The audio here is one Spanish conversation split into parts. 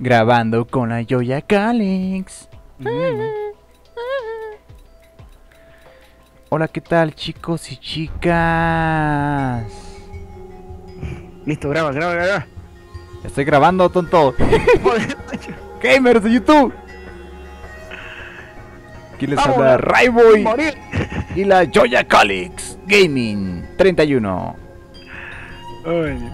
Grabando con la Joya Calix. Hola, ¿qué tal, chicos y chicas? Listo, graba. Estoy grabando, tonto. Gamers de YouTube. Aquí les habla Rayboy y la Joya Calix Gaming 31. Ay.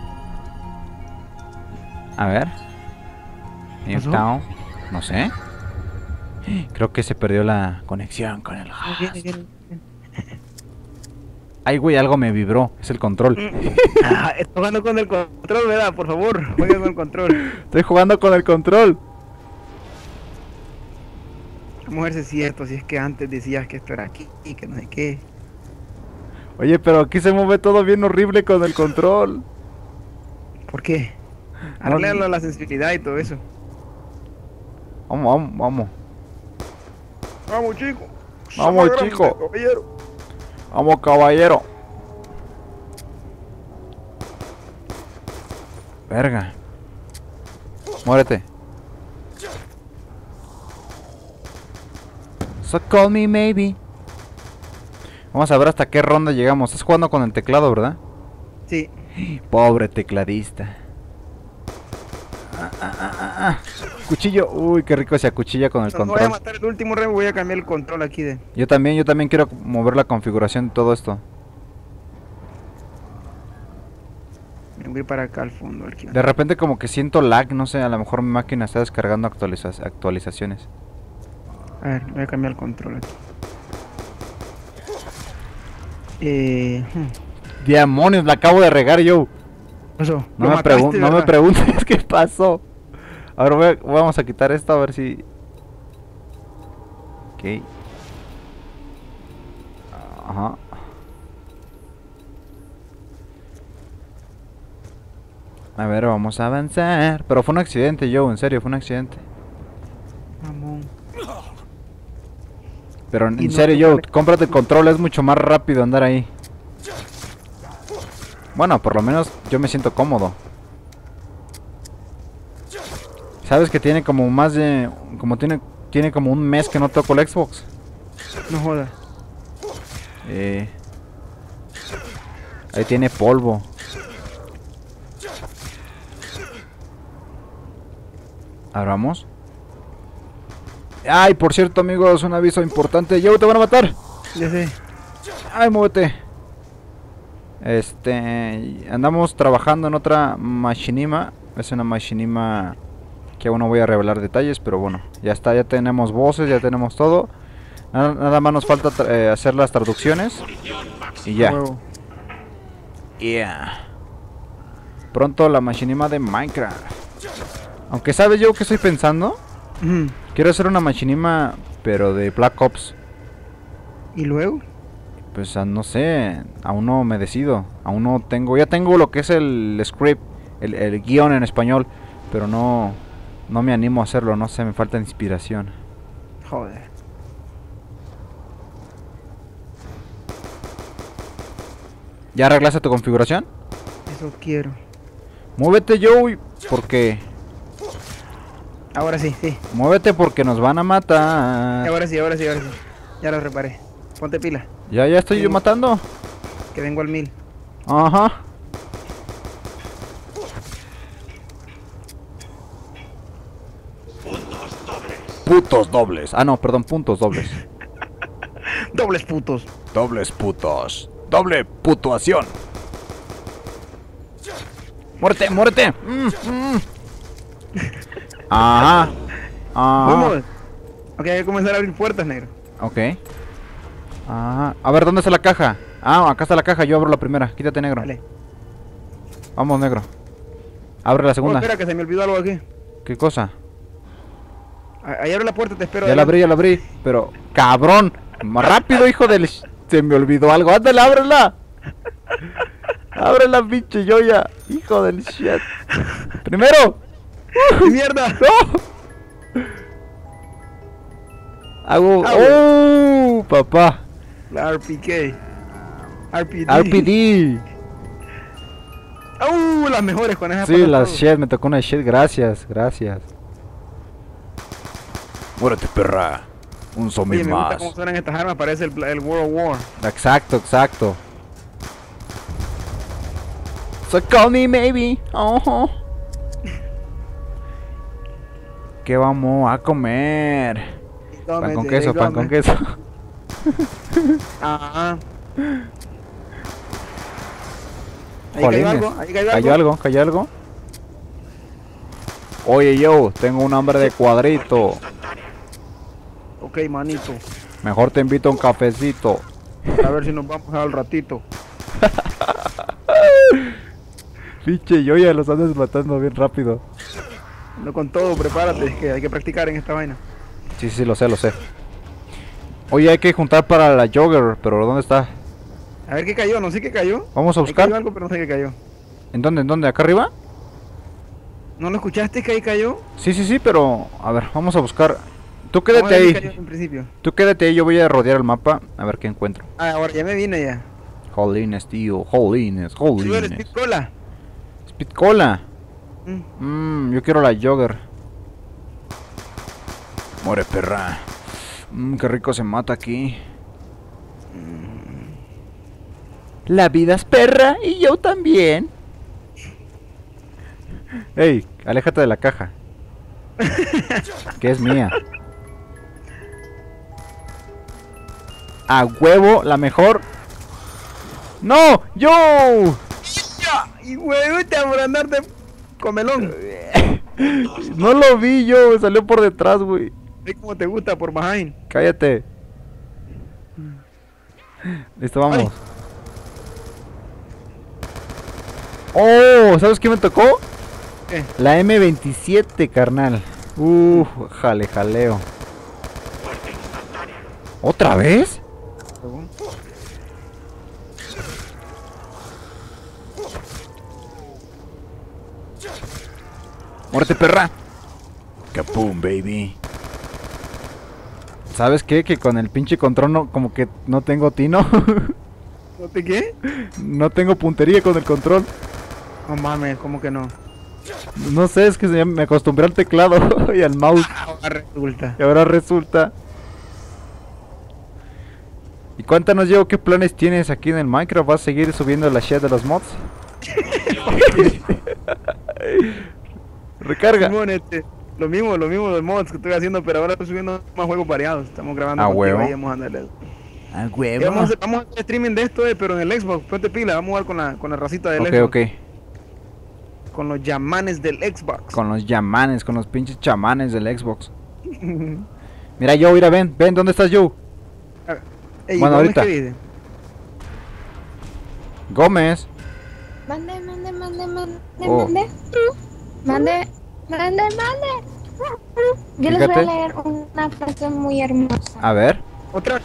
A ver. ¿Pasó? No sé. Creo que se perdió la conexión con el host. Viene. Ay, güey, algo me vibró. Es el control. Estoy jugando con el control, ¿verdad? Por favor, juega con el control. Estoy jugando con el control. Vamos a ver si es cierto, si es que antes decías que esto era aquí y que no sé qué. Oye, pero aquí se mueve todo bien horrible con el control. ¿Por qué? Arreglarlo la sensibilidad y todo eso. Vamos. Vamos, chico. Vamos, chico. Caballero. Vamos, caballero. Verga. Muérete. So call me maybe. Vamos a ver hasta qué ronda llegamos. Estás jugando con el teclado, ¿verdad? Sí. Pobre tecladista. Cuchillo. Uy, qué rico se acuchilla con el Voy a control. matar el último rey, voy a cambiar el control aquí de... Yo también quiero mover la configuración de todo esto. Me voy para acá al fondo. Aquí. De repente como que siento lag, no sé, a lo mejor mi máquina está descargando actualizaciones. A ver, voy a cambiar el control aquí. Demonios, la acabo de regar yo. Pasó. No me preguntes qué pasó. Ahora vamos a quitar esto a ver si... Ok. Ajá. A ver, vamos a avanzar. Pero fue un accidente, Joe, en serio, fue un accidente. Mamón. Pero Y en no serio, Joe, te- cómprate el control, es mucho más rápido andar ahí. Bueno, por lo menos yo me siento cómodo. ¿Sabes que tiene como más de... tiene como un mes que no toco el Xbox? No jodas. Ahí tiene polvo. Ahora vamos. Ay, por cierto, amigos, un aviso importante. Yo te van a matar. Ya sé. Ay, muévete. Andamos trabajando en otra machinima. Es una machinima que aún no voy a revelar detalles, pero bueno, ya está, ya tenemos voces, ya tenemos todo. Nada más nos falta hacer las traducciones y ya. Huevo. Yeah. Pronto la machinima de Minecraft. Aunque sabes yo que estoy pensando, Ujú. quiero hacer una machinima pero de Black Ops. ¿Y luego? Pues no sé, aún no me decido. Aún no tengo, ya tengo lo que es el script, el guión en español, pero no me animo a hacerlo, no sé, me falta inspiración. Joder. ¿Ya arreglaste tu configuración? Eso quiero. Muévete, Joey, porque... Ahora sí. Muévete porque nos van a matar. Ahora sí. Ya lo reparé. Ponte pila. Ya estoy yo matando. Que vengo al 1000. Ajá. Putos dobles. Ah, no, perdón, puntos dobles. Dobles putos. Dobles putos. Doble putuación. Muérete. Ajá. Vamos. Ok, hay que comenzar a abrir puertas, negro. Ok. Ajá. A ver, ¿dónde está la caja? Ah, acá está la caja, yo abro la primera. Quítate, negro. Vale. Vamos, negro. Abre la segunda. Espera, que se me olvidó algo aquí. ¿Qué cosa? Ahí abre la puerta, te espero. Ya la abrí, pero... ¡Cabrón! Más rápido, hijo del... Se me olvidó algo. ¡Ándale, ábrela! ¡Ábrela, pinche Joya! ¡Hijo del shit! ¡Primero! ¡Mierda! ¡No! Hago... Ah, ¡Oh! Papá. La RPK. RPD. RPD. Las mejores con esas. Sí, las shit, me tocó una shit, gracias, gracias. Muérete, perra. Un zombie Oye, me gusta más. cómo suenan estas armas, parece el World War. Exacto, exacto. So call me maybe. ¿Qué vamos a comer? Pan con queso, pan con queso. Ajá. Ahí Jolines, cayó algo, ahí cayó cayó algo, cayó algo. Oye, yo tengo un hambre de cuadrito. Ok, manito. Mejor te invito a un cafecito. A ver si nos vamos al ratito. Pinche yo ya los andas matando bien rápido. No con todo, prepárate, es que hay que practicar en esta vaina. Sí, sí, lo sé, lo sé. Oye, hay que juntar para la jogger, pero ¿dónde está? A ver qué cayó, no sé qué cayó. Vamos a Ahí buscar. cayó algo, pero no sé qué cayó. ¿En dónde? ¿En dónde? ¿Acá arriba? ¿No lo escuchaste que ahí cayó? Sí, sí, sí, pero a ver, vamos a buscar. Tú Vamos a quédate ver qué ahí. cayó en principio. Tú quédate ahí, yo voy a rodear el mapa a ver qué encuentro. Ah, ahora ya me vine ya. Jolines, tío, jolines, ¿Tú eres jolines. Speed Cola? Speed Cola. Mm. Yo quiero la jogger. More perra. Qué rico se mata aquí. La vida es perra y yo también. Ey, aléjate de la caja. Que es mía. A huevo, la mejor. ¡No! ¡Yo! Y huevita por andarte comelón. No lo vi yo, me salió por detrás, güey. Ve cómo te gusta por behind. Cállate. Listo, vamos. Oh, ¿sabes qué me tocó? ¿Qué? La M27, carnal. Jaleo. ¿Otra vez? ¡Muerte, perra! ¡Capum, baby! ¿Sabes qué? Que con el pinche control no, como que no tengo tino. ¿No te qué? No tengo puntería con el control. No mames, ¿cómo que no? No sé, es que me acostumbré al teclado y al mouse. Ahora resulta. Y ahora resulta. Y cuéntanos, Diego, ¿qué planes tienes aquí en el Minecraft? ¿Vas a seguir subiendo la shit de los mods? Recarga. Simón, lo mismo de mods que estoy haciendo, pero ahora estoy subiendo más juegos variados. Estamos grabando Ah, contigo huevo. ahí, vamos a andarle. Ah, Vamos a hacer streaming de esto, pero en el Xbox. Ponte pila, vamos a jugar con la racita del Ok, Xbox. ok. Con los yamanes del Xbox. Con los yamanes, con los pinches chamanes del Xbox. Mira, Joe, mira, ven, ¿dónde estás, Joe? Ey, Bueno, ¿dónde es ahorita. que vive? Gómez. Mande. Oh. Mande. Yo les voy Fíjate. a leer una frase muy hermosa. A ver. Otra.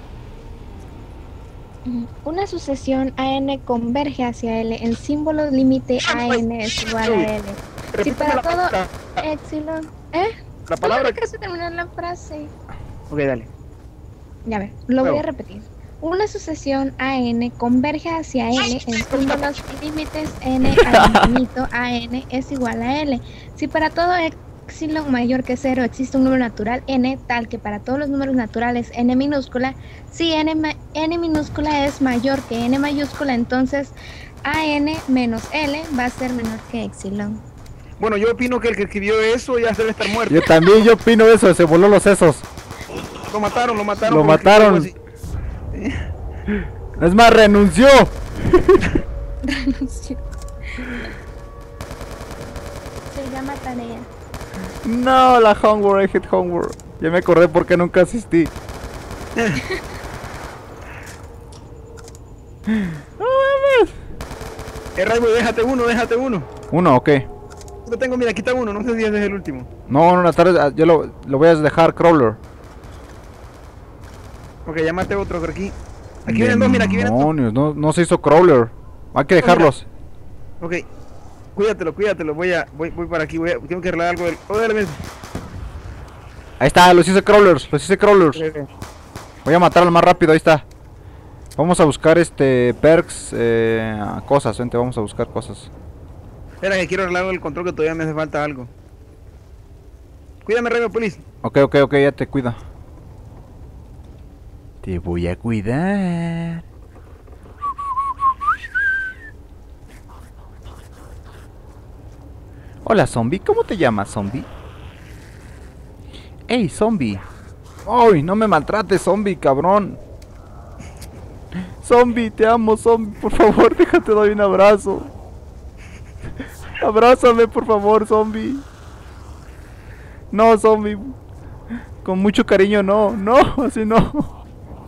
Una sucesión AN converge hacia L. El símbolo límite AN es igual a L. Si Repíteme para la todo palabra. epsilon... La palabra. No me dejas terminar la frase. Ok, dale. Ya ver, lo voy Luego. a repetir. Una sucesión AN converge hacia L en símbolos límites N al infinito AN es igual a L. Si para todo epsilon mayor que 0 existe un número natural N, tal que para todos los números naturales N minúscula, si N minúscula es mayor que N mayúscula, entonces AN menos L va a ser menor que epsilon. Bueno, yo opino que el que escribió eso ya debe estar muerto. Yo también, yo opino eso, se voló los sesos. Lo mataron. Lo porque escribió mataron. algo así. Es más, renunció. Renunció. Se llama tarea. No, la homework, I hate homework. Ya me acordé por qué nunca asistí. No mames. Raibo, déjate uno. Uno, ok. Yo tengo, mira, aquí está uno, no sé si ese es el último. No, en la tarde yo lo voy a dejar crawler. Ok, llámate otro por aquí. Aquí vienen dos, mira, aquí vienen dos. Demonios, no se hizo crawler. Hay que dejarlos. Ok, cuídatelo, voy para aquí, tengo que arreglar algo del... Oh, dale, ven. Ahí está, los hice crawlers. Ok, ok. Voy a matar al más rápido, ahí está. Vamos a buscar perks, cosas, vente, vamos a buscar cosas. Espera que quiero arreglar el control que todavía me hace falta algo. Cuídame, Rainbow Police. Ok, ya te cuido. Te voy a cuidar. Hola, zombie, ¿cómo te llamas, zombie? Ey, zombie. ¡Ay, no me maltrates, zombie, cabrón! Zombie, te amo, zombie, por favor, déjate, doy un abrazo. Abrázame, por favor, zombie. No, zombie. Con mucho cariño, no, así no.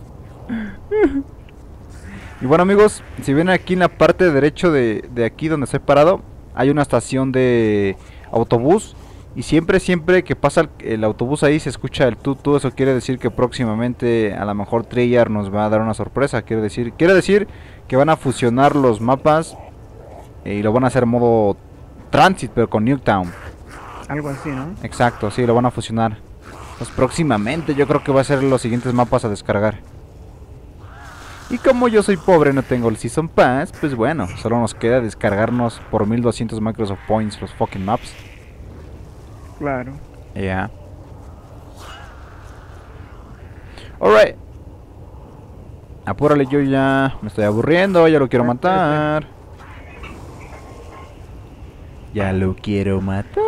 Y bueno, amigos, si ven aquí en la parte derecha de aquí donde estoy parado, hay una estación de autobús. Y siempre que pasa el autobús ahí se escucha el tutu. Eso quiere decir que próximamente a lo mejor Treyarch nos va a dar una sorpresa. Quiere decir que van a fusionar los mapas y lo van a hacer en modo Transit, pero con Nuketown. Algo así, ¿no? Exacto, sí, lo van a fusionar. Pues próximamente yo creo que va a ser los siguientes mapas a descargar. Y como yo soy pobre, no tengo el Season Pass, pues bueno, solo nos queda descargarnos por 1200 Microsoft Points los fucking maps. Claro. Ya. Yeah. Alright. Apúrale, yo ya me estoy aburriendo, ya lo quiero matar. Ya lo quiero matar.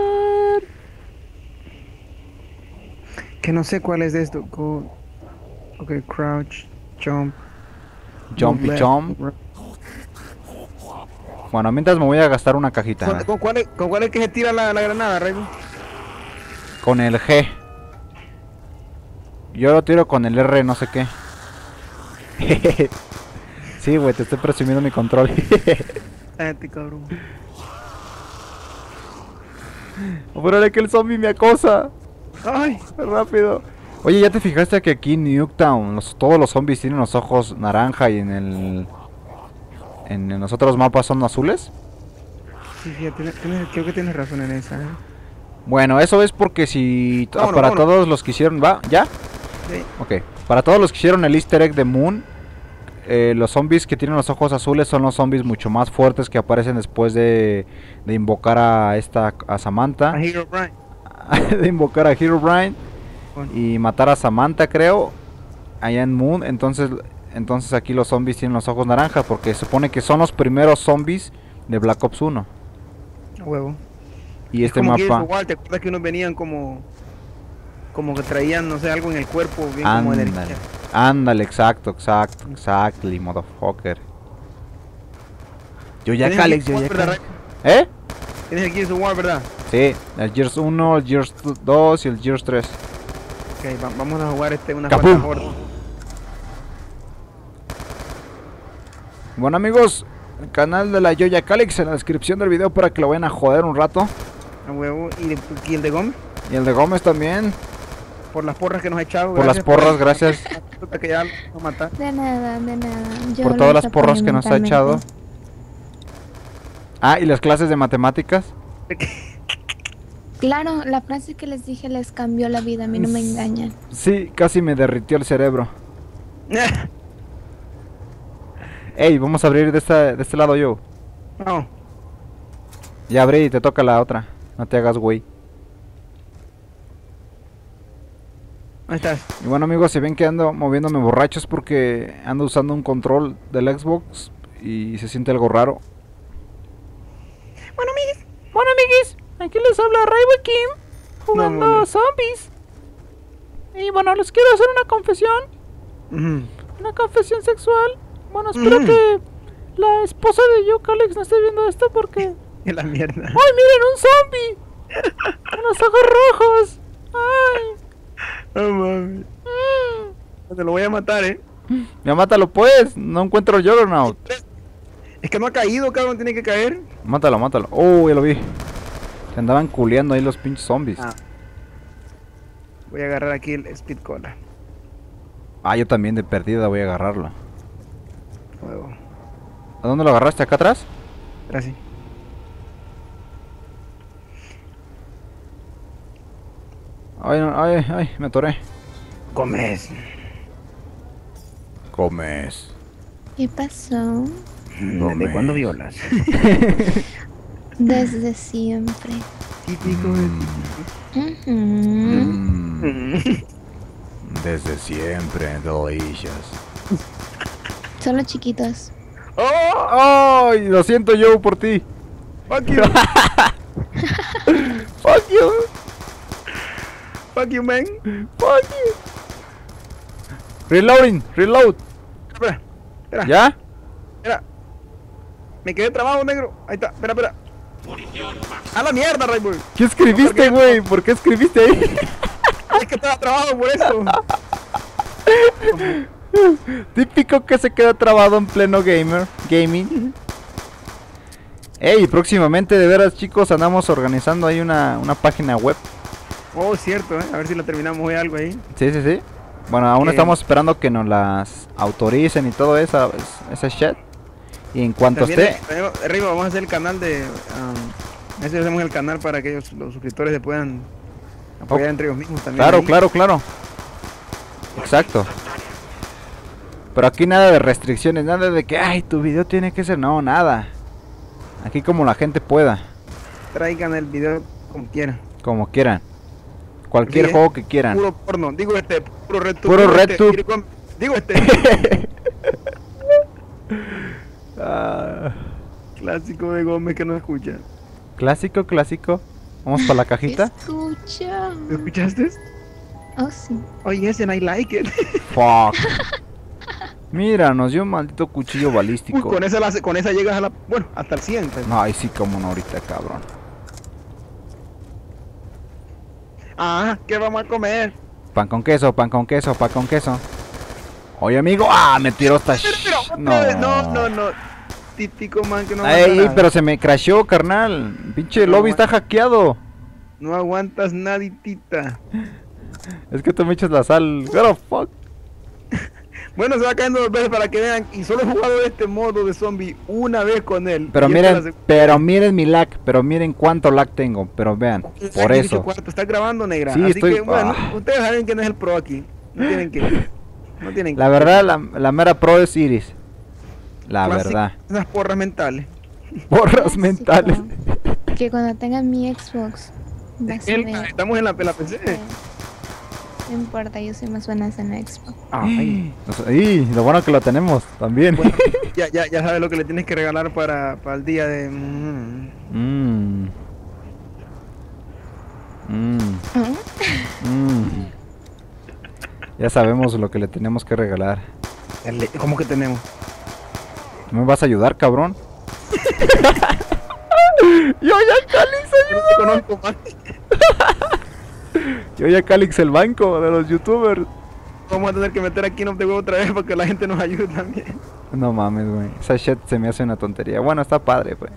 Que no sé cuál es de esto. Go. Ok, crouch, jump. Jump y jump. Bueno, mientras me voy a gastar una cajita. ¿Con cuál es que se tira la granada, Rainbow? Con el G. Yo lo tiro con el R, no sé qué. Sí, güey, te estoy presumiendo mi control. Cabrón. Apúrale que el zombie me acosa. Ay, rápido. Oye, ¿ya te fijaste que aquí en Nuketown todos los zombies tienen los ojos naranja y en los otros mapas son azules? Sí, creo que tienes razón en esa, ¿eh? Bueno, eso es porque si... vámonos. Todos los que hicieron... ¿Va? ¿Ya? Sí. Ok. Para todos los que hicieron el easter egg de Moon, los zombies que tienen los ojos azules son los zombies mucho más fuertes que aparecen después de invocar a Samantha. A Herobrine. De invocar a Herobrine y matar a Samantha, creo, allá en Moon. Entonces aquí los zombies tienen los ojos naranjas porque se supone que son los primeros zombies de Black Ops 1. A huevo. Y es este como mapa... igual, ¿te acuerdas que unos venían como que traían, no sé, algo en el cuerpo, bien como energía? Ándale, exactly, motherfucker. Yo ya Alex, yo ya Alex. ¿Eh? Tienes el Gears of War, ¿verdad? Sí, el Gears 1, el Gears 2 y el Gears 3. Ok, vamos a jugar una ¡Capum! horda. Bueno, amigos, el canal de la Joya Calix en la descripción del video para que lo vayan a joder un rato. A huevo. ¿Y el de Gómez? Y el de Gómez también. Por las porras que nos ha echado. Por las porras, gracias. Que ya lo vamos a matar. De nada. Yo Por todas los las porras apoyo que nos ha echado. Ah, y las clases de matemáticas. Claro, la frase que les dije les cambió la vida, a mí no me engañan. Sí, casi me derritió el cerebro. Ey, vamos a abrir de este lado yo. No. Ya abrí y te toca la otra. No te hagas güey. ¿Dónde estás? Y bueno, amigos, si ven que ando moviéndome borracho es porque ando usando un control del Xbox y se siente algo raro. Bueno, amiguis, aquí les habla Rainbow Kim jugando No, zombies. Y bueno, les quiero hacer una confesión. Una confesión sexual. Bueno, espero que la esposa de Yo Alex no esté viendo esto porque... En la mierda. ¡Ay, miren, un zombie! ¡Con los ojos rojos! ¡Ay! No mames. Te lo voy a matar, Ya mátalo pues, no encuentro el Juggernaut. Es que no ha caído, cabrón, tiene que caer. Mátalo. Oh, ya lo vi. Se andaban culeando ahí los pinches zombies. Voy a agarrar aquí el Speed Cola. Yo también de perdida voy a agarrarlo. Huevo. ¿A dónde lo agarraste? ¿Acá atrás? Gracias. Ay, me atoré. Comes. Comes. ¿Qué pasó? ¿De cuándo violas? Desde siempre. Típico de Ujú. típico. Desde siempre, delicious. Solo chiquitos. ¡Oh! ¡Ay! Lo siento yo por ti. ¡Fuck you! Fuck you. ¡Fuck you, man! Fuck you. Reloading, reload. Espera, espera, ¿Ya? espera. Me quedé trabado, negro. Ahí está, espera. ¡A la mierda, Rainbow! ¿Qué escribiste, güey? ¿Por qué escribiste ahí? Es que estaba trabado por eso. Típico que se queda trabado en pleno gaming. Ey, próximamente, de veras, chicos, andamos organizando ahí una página web. Oh, cierto, A ver si lo terminamos hoy algo ahí. Sí. Bueno, aún ¿Qué? estamos esperando que nos las autoricen y todo ese shit. Y en cuanto También, esté... arriba vamos a hacer el canal de... ese hacemos el canal para que los suscriptores se puedan apoyar entre ellos mismos también. Claro, ahí. claro. Exacto. Pero aquí nada de restricciones, nada de que, ay, tu video tiene que ser... No, nada. Aquí como la gente pueda. Traigan el video como quieran. Como quieran. Cualquier Sí, juego que quieran. Puro porno, digo puro RedTube. Puro RedTube. Digo Ah, Clásico de Gómez que no escucha. clásico. Vamos para la cajita. Escucha. ¿Me escuchaste? Oh, sí. Oh yes, and I like it. Fuck. Mira, nos dio un maldito cuchillo Uy, balístico. con esa llegas a la... Bueno, hasta el 100. pues. Ay, sí, como no ahorita, cabrón. Ah, ¿qué vamos a comer? Pan con queso. Oye, amigo. Ah, me tiró esta... No. Típico man que no Ey, aguanta nada. pero se me crasheó, carnal. Pinche No, lobby está hackeado. No aguantas naditita. Es que tú me echas la sal. What the fuck. Bueno, se va cayendo 2 veces para que vean. Y solo he jugado este modo de zombie una vez con él. Pero Y esta es la miren, pero miren mi lag. Pero miren cuánto lag tengo. Pero vean, segunda. por Aquí dice eso. cuarto, ¿estás grabando, negra? Sí, Así estoy- que, bueno, ah. ustedes saben quién es el pro aquí. No tienen que... No tienen La verdad, la mera pro es Iris. La Clásico, verdad. Esas porras mentales. Porras Clásico. mentales. Que cuando tenga mi Xbox vas a ver. Estamos en la PC. No importa, yo soy más buena en la Xbox. Ay. Y lo bueno que lo tenemos también. Bueno, ya sabes lo que le tienes que regalar para el día de... Mm. Ya sabemos lo que le tenemos que regalar. ¿Cómo que tenemos? ¿No me vas a ayudar, cabrón? Yo ya Calix, Yo no te conozco más. yo ya Calix el banco de los youtubers. Vamos a tener que meter aquí no te huevo otra vez para que la gente nos ayude también. No mames, güey. Esa shit se me hace una tontería. Bueno, está padre, güey.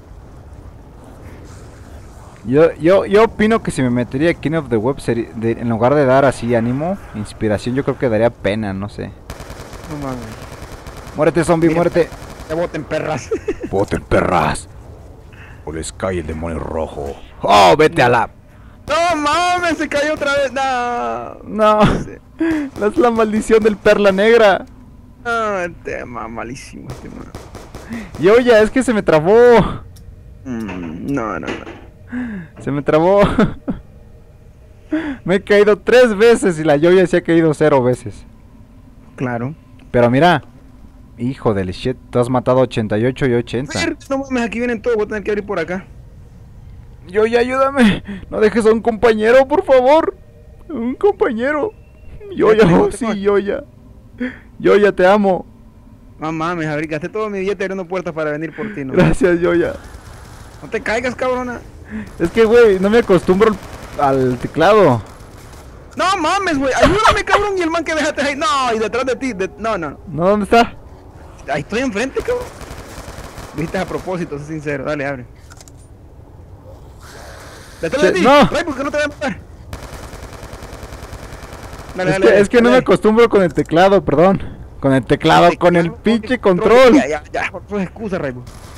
Yo opino que si me metería a King of the Web en lugar de dar así ánimo, inspiración, yo creo que daría pena, no sé. No mames. Muérete, zombie, Mira. muérete. Ya voten perras. Voten, perras. O les cae el demonio rojo. Oh, vete a la... No mames, se cayó otra vez. No. No, no es la maldición del perla negra. No, el tema malísimo, este tema. Yo ya, es que se me trabó. No. Se me trabó. Me he caído 3 veces y la Yoya se ha caído 0 veces. Claro. Pero mira, hijo del shit, tú has matado 88 y 80. No mames, aquí vienen todos, voy a tener que abrir por acá. Yoya, ayúdame. No dejes a un compañero, por favor. Un compañero. Yoya, oh sí, Yoya. Yoya, te amo. No mames, gasté todo mi billete abriendo puertas para venir por ti, ¿no? Gracias, Yoya. No te caigas, cabrona. Es que, güey, no me acostumbro al teclado. No mames, güey. Ayúdame, cabrón. Y el man que dejaste ahí. No, y detrás de ti. No. ¿No? ¿Dónde está? Ahí estoy enfrente, cabrón. Viste a propósito, sé sincero. Dale, abre. Detrás de ti. No. Ray, ¿por qué no te voy a matar? Dale, Es dale, que, es que no me dale. acostumbro con el teclado, perdón. Con el teclado, con el pinche control. Ya, sos excusa, Ray.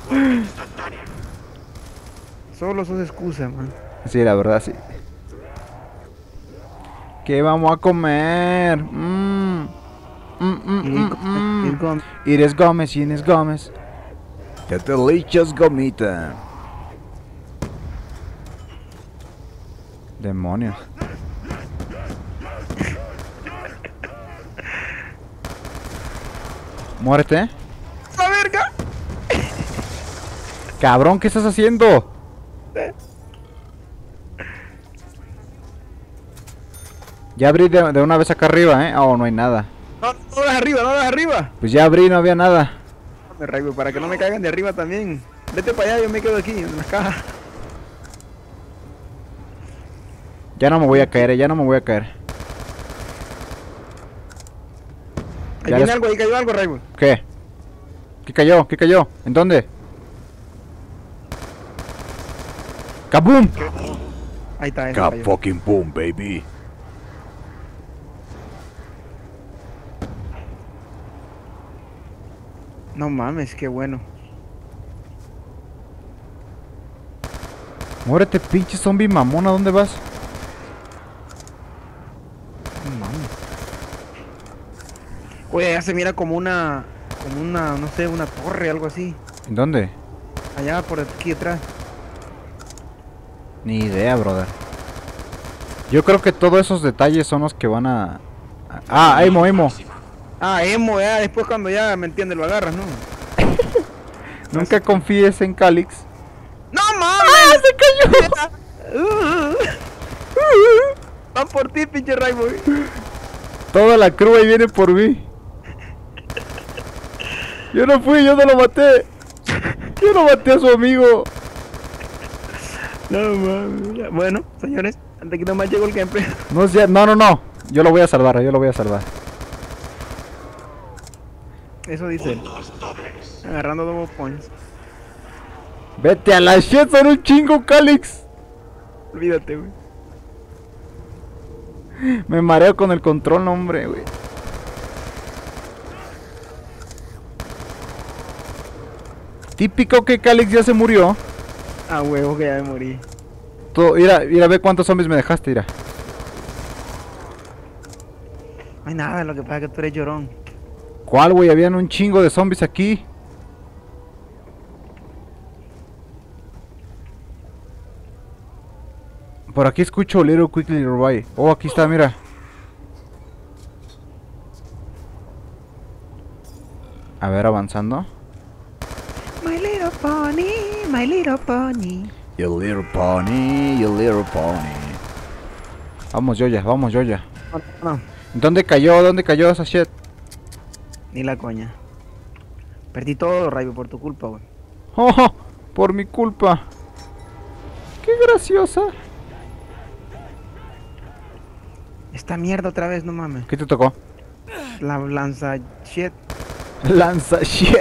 Solo sos excusa, man. Sí, la verdad, sí. ¿Qué vamos a comer? Iris Gómez, Inés Gómez. The delicious gomita. Demonios. Muérete. ¡La verga! Cabrón, ¿qué estás haciendo? Ya abrí de una vez acá arriba, Oh, no hay nada. No, no las arriba, no las arriba. Pues ya abrí, no había nada. Me raigo, para que no me caigan de arriba también. Vete para allá, yo me quedo aquí, en las cajas. Ya no me voy a caer, ya no me voy a caer. Ahí Ya viene les- algo, ahí cayó algo, Raigo. ¿Qué? ¿Qué cayó? ¿Qué cayó? ¿En dónde? ¡Kaboom! Ahí está, eso cayó. Fucking boom, baby. No mames, qué bueno. Muérete, pinche zombie mamona, ¿dónde vas? No mames. Oye, ya se mira como una, no sé, una torre, algo así. ¿En dónde? Allá por aquí detrás. Ni idea, brother. Yo creo que todos esos detalles son los que van a... Ah, Emo. Ah, emo, ya después cuando ya, me entiendes, lo agarras, ¿no? Nunca confíes en Calix. ¡No mames! ¡Se cayó! Van por ti, pinche Raibo. Toda la crew ahí viene por mí. Yo no fui, yo no lo maté. Yo no maté a su amigo. No mames. Ya, bueno, señores, antes que nomás llegó el gameplay. No. Yo lo voy a salvar, Eso dice él. Agarrando double points. Vete a la shit, son un chingo, Calix. Olvídate, güey. Me mareo con el control, no, hombre, güey. Típico que Calix ya se murió. Ah, huevo, que ya me morí. Mira, ve cuántos zombies me dejaste, mira. No hay nada, lo que pasa es que tú eres llorón. ¿Cuál, güey? Habían un chingo de zombies aquí. Por aquí escucho Little Quickly Roy. Oh, aquí está, mira. A ver, avanzando. My little pony, my little pony. You little pony, you little pony. Vamos, Yoya, vamos, Yoya. No, ¿Dónde cayó esa shit? ni la coña. Perdí todo, Raibo, por tu culpa, güey. Oh, por mi culpa. Qué graciosa. Esta mierda otra vez, no mames. ¿Qué te tocó? La lanza shit. Lanza shit.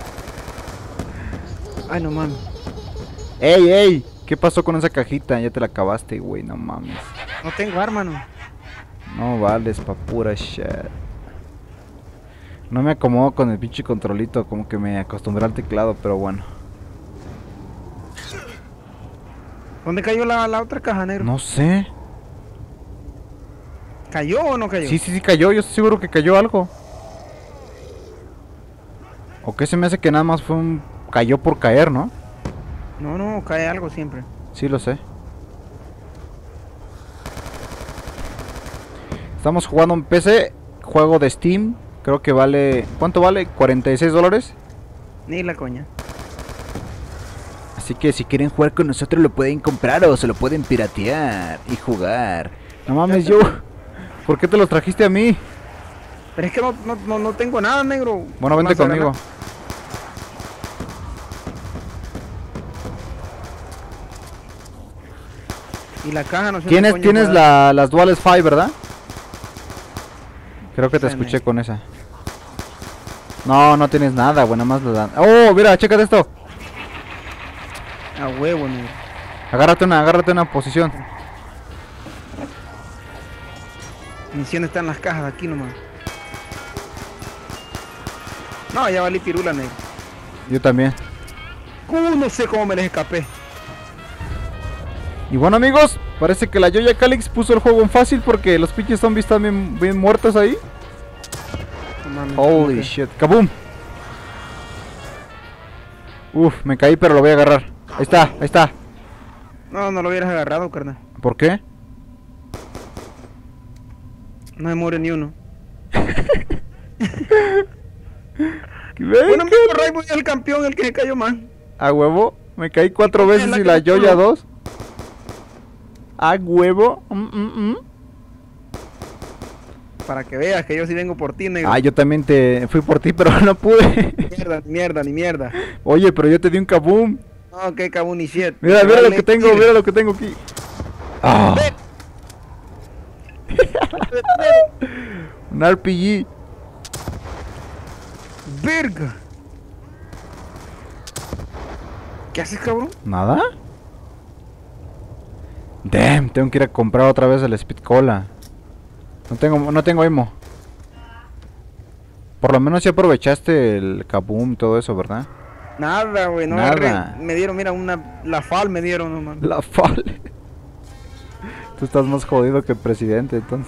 Ay, no mames. Ey, ¿qué pasó con esa cajita? Ya te la acabaste, güey, no mames. No tengo arma, no. No vales pa' pura shit. No me acomodo con el pinche controlito, como que me acostumbré al teclado, pero bueno. ¿Dónde cayó la otra caja, negro? No sé. ¿Cayó o no cayó? Sí, cayó, yo estoy seguro que cayó algo. ¿O qué se me hace que nada más fue un... cayó por caer, ¿no? No, cae algo siempre. Sí, lo sé. Estamos jugando en PC, juego de Steam. Creo que vale... ¿Cuánto vale? $46. Ni la coña. Así que si quieren jugar con nosotros lo pueden comprar o se lo pueden piratear y jugar. No mames, yo... ¿Por qué te los trajiste a mí? Pero es que no tengo nada, negro. Bueno, vente Lanza conmigo. granada. Y la caja no sé dónde coño Tienes juega. las Duales 5, ¿verdad? Creo que te Sí, escuché amigo. con esa. No tienes nada, güey, nada más le dan. Oh, mira, chécate esto. A huevo, negro. Agárrate una posición. Misión está en las cajas, aquí nomás. No, ya valí pirula, negro. Yo también. No sé cómo me les escapé. Y bueno, amigos, parece que la Yoya Calix puso el juego en fácil porque los pinches zombies están bien muertos ahí. No mames, Holy ok. shit. ¡Kaboom! Uf, me caí, pero lo voy a agarrar. Ahí está, ahí está. No, no lo hubieras agarrado, carnal. ¿Por qué? No se muere ni uno. Ven, Bueno, que- amigo, Rainbow es el campeón, el que se cayó más. A huevo. Me caí 4 ¿Y por qué veces la y que la me Joya pulo? 2. A huevo. Para que veas que yo sí vengo por ti, negro. Ah, yo también te fui por ti, pero no pude. Mierda, ni mierda, ni mierda. Oye, pero yo te di un kaboom. No, que cabún ni shit. Mira, Te mira vale lo que tengo, decir. mira lo que tengo aquí. Ah, un RPG. Verga. ¿Qué haces, cabrón? ¿Nada? Damn, tengo que ir a comprar otra vez el Speed Cola. No tengo emo. Por lo menos ya aprovechaste el kaboom y todo eso, ¿verdad? Nada, güey, no Nada. agarré. Me dieron, mira, la FAL me dieron, no mames. La fal. Tú estás más jodido que el presidente, entonces.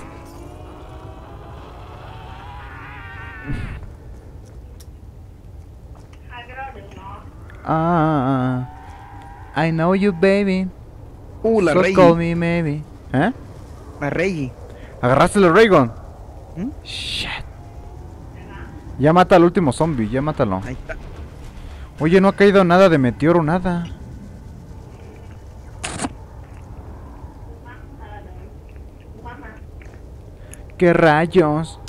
Ah, I know you, baby. La So Rey. call me, maybe. ¿Eh? La Rey. ¿Agarraste el Raygun? ¿Mm? Shit. Ya mata al último zombie, ya mátalo. Ahí está. Oye, no ha caído nada de meteoro, nada. ¿Qué rayos?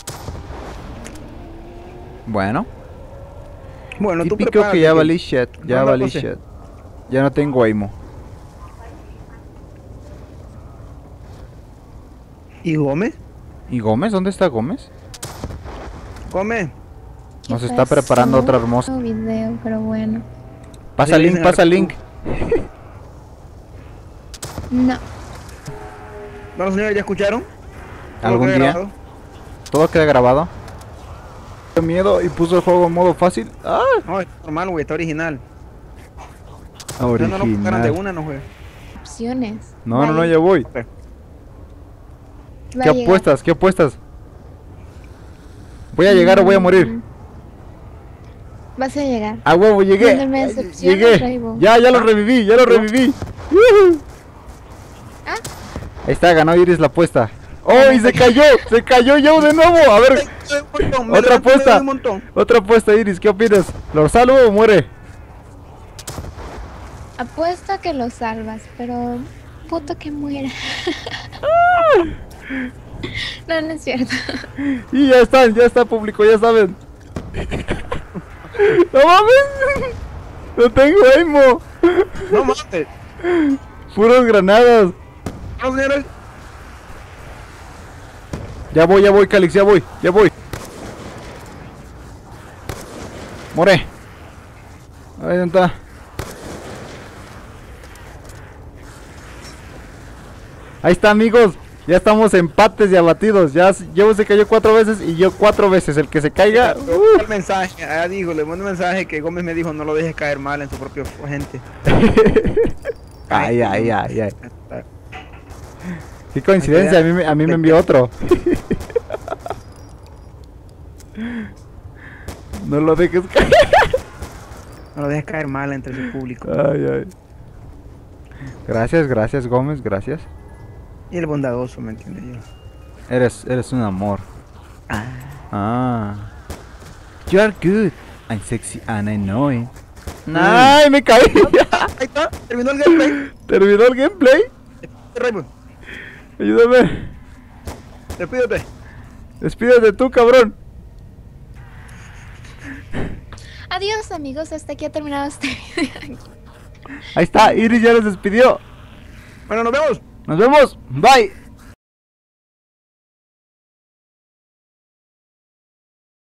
Bueno, Bueno, tú típico prepárate que ya valí shit, ya No, valí José. shit. Ya no tengo aimo. ¿Y Gómez? ¿Y Gómez? ¿Dónde está Gómez? Gómez. ¿Qué Nos está preparando pasó? otra hermosa. No video, pero bueno. Pasa Sí, link, dicen pasa Arturo. link. No. Bueno, señores, ¿ya escucharon? Todo ¿Algún queda día? grabado. Todo queda grabado. Tengo miedo y puso el juego en modo fácil. ¡Ah! No, es normal, güey, está original. Ya no nos paran de Original. una, no, güey. Opciones. No, ya voy. Ok. Va ¿Qué a llegar. apuestas? ¿Qué apuestas? ¿Voy a llegar o voy a morir? Vas a llegar. ¡A huevo, llegué! Mándame decepciones, ¡Llegué! Rainbow. Ya lo reviví, ya lo reviví. ¡Yujú! Ah. Ahí está, ganó Iris la apuesta. ¡Oh, y se cayó! ¡Se cayó yo de nuevo! A ver, Me otra levanté, me apuesta. doy un montón. Otra apuesta, Iris, ¿qué opinas? ¿Lo salvo o muere? Apuesto a que lo salvas, pero puto que muera. No, no es cierto. Y ya está público, ya saben. ¡No mames! ¡No tengo aimo! No mames. ¡Puros granadas! No, señores. Ya voy, Calix, ya voy. More. Ahí está. Ahí está, amigos. Ya estamos empates y abatidos. Ya Joe se cayó 4 veces y yo 4 veces. El que se caiga. El mensaje, dijo, le mandó un mensaje que Gómez me dijo no lo dejes caer mal en su propio gente. Ay. Qué coincidencia, a mí me envió otro. No lo dejes caer. No lo dejes caer mal entre su público. Ay. Gracias, Gómez, gracias. Y el bondadoso, ¿me entiendes? Yo. Eres un amor. Ah. You are good. I'm sexy and I know it. ¡Ay, me caí! Ahí está, terminó el gameplay. ¿Terminó el gameplay? Rainbow, Ayúdame. despídete. Despídete tú, cabrón. Adiós, amigos. Hasta aquí ha terminado este video. Ahí está, Iris ya nos despidió. Bueno, nos vemos. Nos vemos. Bye.